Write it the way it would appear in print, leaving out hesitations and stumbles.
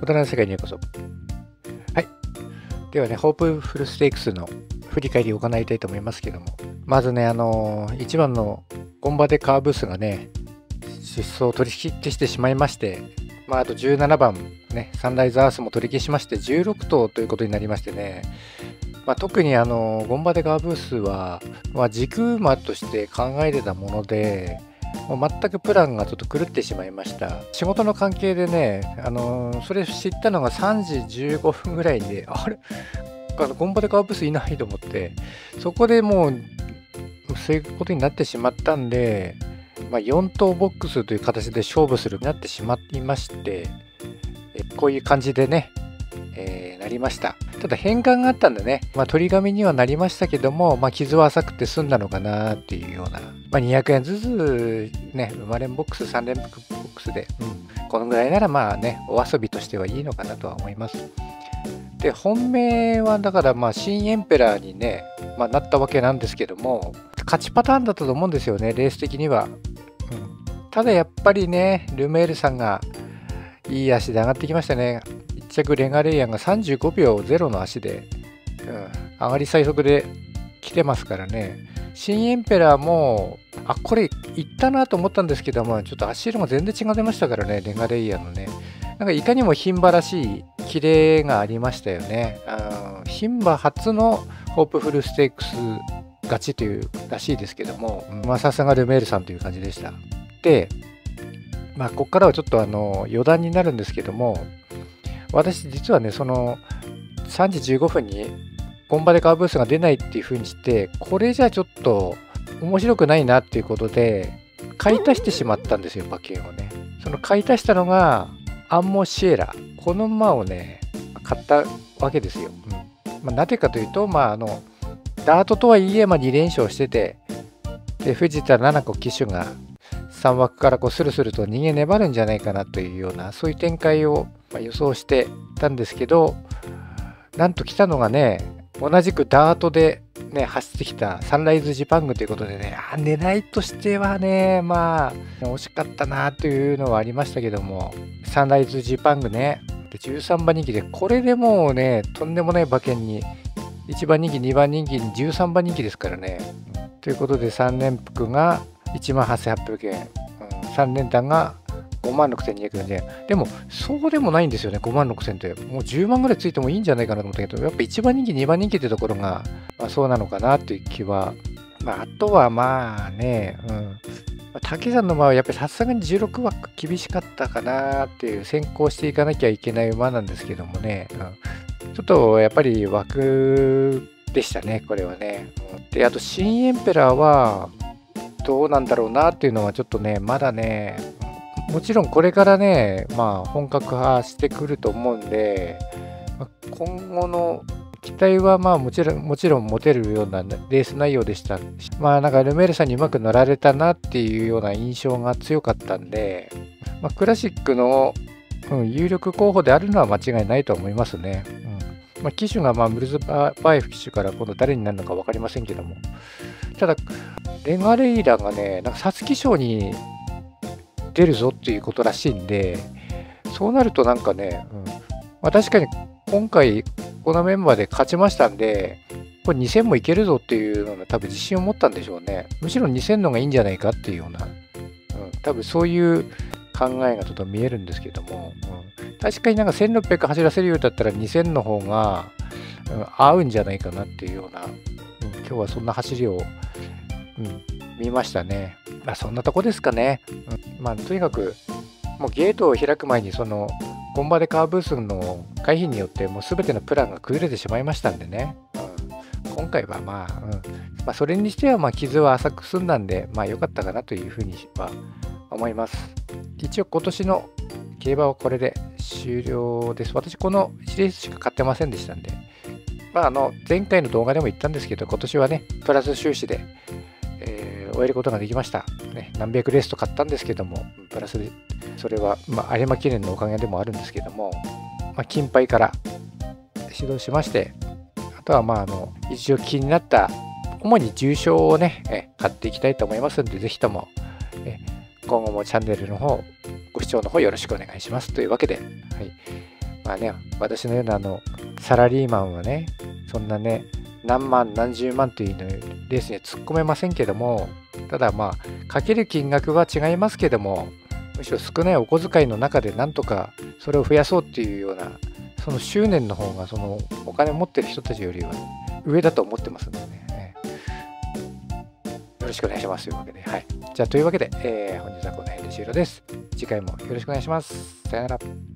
大人の世界にようこそ。はい。ではね、ホープフルステークスの振り返りを行いたいと思いますけども、まずね、1番のゴンバデカーブースがね、出走を取り消してしまいまして、あと17番、ね、サンライズアースも取り消しまして、16頭ということになりましてね、特にゴンバデカーブースは、軸馬として考えてたもので、もう全くプランがちょっと狂ってしまいました。仕事の関係でね、それ知ったのが3時15分ぐらいで、あれゴンバデカーブースいないと思って、そこでもう、そういうことになってしまったんで、4頭ボックスという形で勝負するようになってしまいまして、こういう感じでね、なりました。ただ変換があったんでね、取り紙にはなりましたけども、傷は浅くて済んだのかなっていうような、200円ずつね、生まれんボックス、3連複ボックスで、このぐらいならお遊びとしてはいいのかなとは思います。で、本命はだから新エンペラーにね、なったわけなんですけども、勝ちパターンだったと思うんですよね、レース的には。ただやっぱりね、ルメールさんがいい足で上がってきましたね。1着レガレイアンが35秒0の足で、上がり最速で来てますからね。新エンペラーも、これいったなと思ったんですけども、ちょっと足色が全然違ってましたからね、レガレイアンのね。なんかいかにも牝馬らしいキレがありましたよね。牝馬初のホープフルステークス勝ちというらしいですけども、さすがルメールさんという感じでした。で、ここからはちょっと余談になるんですけども、私実はね、その3時15分にゴンバデカーブースが出ないっていう風にして、これじゃちょっと面白くないなっていうことで、買い足してしまったんですよ、馬券をね。その買い足したのが、アンモシエラ。この馬をね、買ったわけですよ。なぜかというと、ダートとはいえ、2連勝してて、で、藤田七子騎手が3枠からスルスルと逃げ粘るんじゃないかなというような、そういう展開を予想してたんですけど、なんと来たのがね、同じくダートで、ね、走ってきたサンライズジパングということでね、狙いとしてはね、惜しかったなというのはありましたけども、サンライズジパングね、13番人気で、これでもうね、とんでもない馬券に、1番人気、2番人気に13番人気ですからね。ということで、3連複が18,800円、3連単が56,240円。でも、そうでもないんですよね、56,000って。もう10万ぐらいついてもいいんじゃないかなと思ったけど、やっぱ1番人気、2番人気ってところが、そうなのかなという気は。あとは竹さんの馬はやっぱりさすがに16枠厳しかったかなっていう、先行していかなきゃいけない馬なんですけどもね、ちょっとやっぱり枠でしたね、これはね。で、あと新エンペラーはどうなんだろうなっていうのはちょっとね、まだね、もちろんこれからね、本格化してくると思うんで、今後の期待はもちろん持てるようなレース内容でした。なんかルメールさんにうまく乗られたなっていうような印象が強かったんで、クラシックの、有力候補であるのは間違いないと思いますね。騎手がムルズバーエフ騎手から今度誰になるのか分かりませんけども、ただレガレイラがね、なんか皐月賞に出るぞっていうことらしいんで、そうなるとなんかね、確かに今回このメンバーで勝ちましたんで、これ2000もいけるぞっていうのが多分自信を持ったんでしょうね。むしろ2000のがいいんじゃないかっていうような、多分そういう考えがちょっと見えるんですけども、確かになんか1600走らせるようだったら2000の方が、合うんじゃないかなっていうような、今日はそんな走りを、見ましたね。そんなとこですかね。とにかくもうゲートを開く前にそのゴンバデカーブースの回避によってもう全てのプランが崩れてしまいましたんでね、今回はそれにしては傷は浅く済んだんで良かったかなというふうには思います。一応今年の競馬はこれで終了です。私この1レースしか買ってませんでしたんで、前回の動画でも言ったんですけど、今年はねプラス収支で、終えることができました、何百レースと買ったんですけども、プラスでそれは有馬記念のおかげでもあるんですけども、金杯から始動しまして、あとは一応気になった主に重賞をね買っていきたいと思いますので、ぜひとも今後もチャンネルの方ご視聴の方よろしくお願いしますというわけで、 まあね、私のようなサラリーマンはね、そんなね、何万何十万というのレースには突っ込めませんけども、ただまあかける金額は違いますけども、むしろ少ないお小遣いの中でなんとかそれを増やそうっていうような、その執念の方がそのお金を持ってる人たちよりは上だと思ってますのでね、よろしくお願いしますというわけで、はい。じゃあというわけで、本日はこの辺で終了です。次回もよろしくお願いします。さよなら。